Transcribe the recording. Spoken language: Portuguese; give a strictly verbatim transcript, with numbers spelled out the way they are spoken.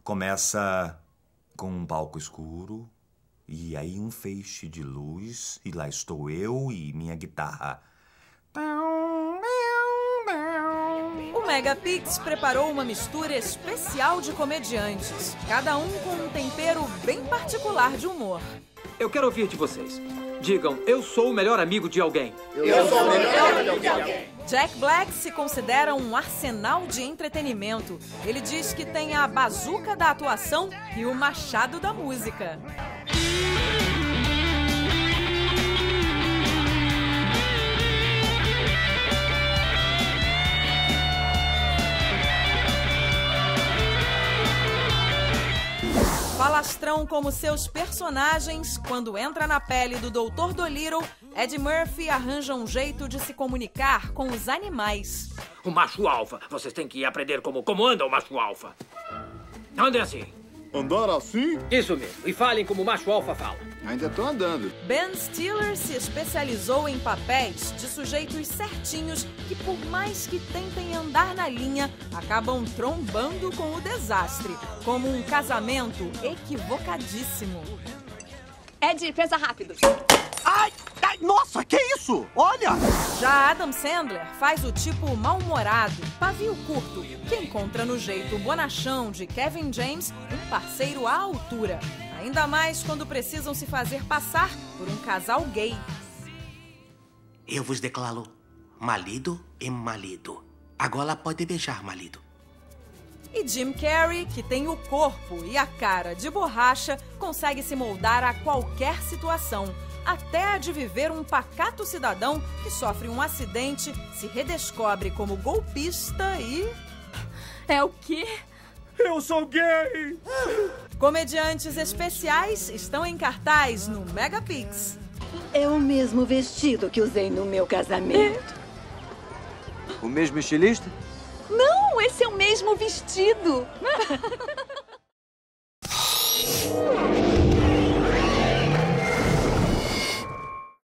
Começa com um palco escuro, e aí um feixe de luz, e lá estou eu e minha guitarra. O Megapix preparou uma mistura especial de comediantes, cada um com um tempero bem particular de humor. Eu quero ouvir de vocês. Digam, eu sou o melhor amigo de alguém. Eu, eu sou o melhor amigo de alguém. Jack Black se considera um arsenal de entretenimento. Ele diz que tem a bazuca da atuação e o machado da música. Falastrão como seus personagens, quando entra na pele do doutor Dolittle, Ed Murphy arranja um jeito de se comunicar com os animais. O macho alfa. Vocês têm que aprender como, como anda o macho alfa. Andem assim. Andar assim? Isso mesmo. E falem como o macho alfa fala. Ainda tô andando. Ben Stiller se especializou em papéis de sujeitos certinhos que, por mais que tentem andar na linha, acabam trombando com o desastre, como um casamento equivocadíssimo. Ed, pensa rápido. Ai, ai, nossa, que isso? Olha! Já Adam Sandler faz o tipo mal-humorado, pavio curto, que encontra no jeito bonachão de Kevin James um parceiro à altura. Ainda mais quando precisam se fazer passar por um casal gay. Eu vos declaro marido e marido. Agora pode beijar, marido. E Jim Carrey, que tem o corpo e a cara de borracha, consegue se moldar a qualquer situação, até a de viver um pacato cidadão que sofre um acidente, se redescobre como golpista e... É o quê? Eu sou gay! Comediantes especiais estão em cartaz no Megapix. É o mesmo vestido que usei no meu casamento. O mesmo estilista? Não, esse é o mesmo vestido.